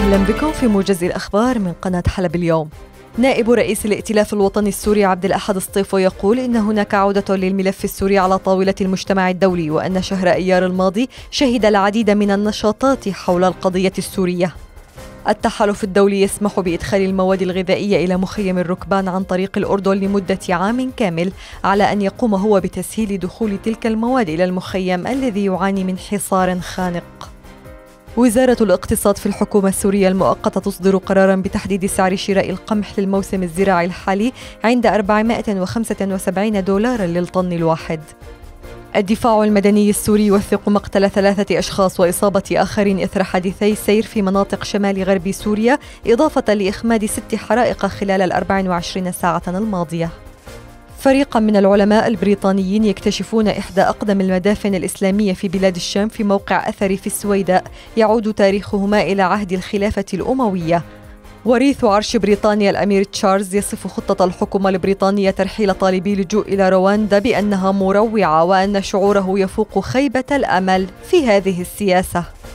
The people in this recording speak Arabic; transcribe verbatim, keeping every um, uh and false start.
أهلا بكم في موجز الأخبار من قناة حلب اليوم. نائب رئيس الائتلاف الوطني السوري عبد الأحد الصيفو يقول إن هناك عودة للملف السوري على طاولة المجتمع الدولي، وأن شهر أيار الماضي شهد العديد من النشاطات حول القضية السورية. التحالف الدولي يسمح بإدخال المواد الغذائية إلى مخيم الركبان عن طريق الأردن لمدة عام كامل، على أن يقوم هو بتسهيل دخول تلك المواد إلى المخيم الذي يعاني من حصار خانق. وزارة الاقتصاد في الحكومة السورية المؤقتة تصدر قراراً بتحديد سعر شراء القمح للموسم الزراعي الحالي عند أربعمائة وخمسة وسبعين دولارا للطن الواحد. الدفاع المدني السوري يوثق مقتل ثلاثة أشخاص وإصابة آخرين إثر حادثي سير في مناطق شمال غرب سوريا، إضافة لإخماد ست حرائق خلال الأربع وعشرين ساعة الماضية. فريق من العلماء البريطانيين يكتشفون إحدى أقدم المدافن الإسلامية في بلاد الشام في موقع أثري في السويداء، يعود تاريخهما إلى عهد الخلافة الأموية. وريث عرش بريطانيا الأمير تشارلز يصف خطة الحكومة البريطانية ترحيل طالبي اللجوء إلى رواندا بأنها مروعة، وأن شعوره يفوق خيبة الأمل في هذه السياسة.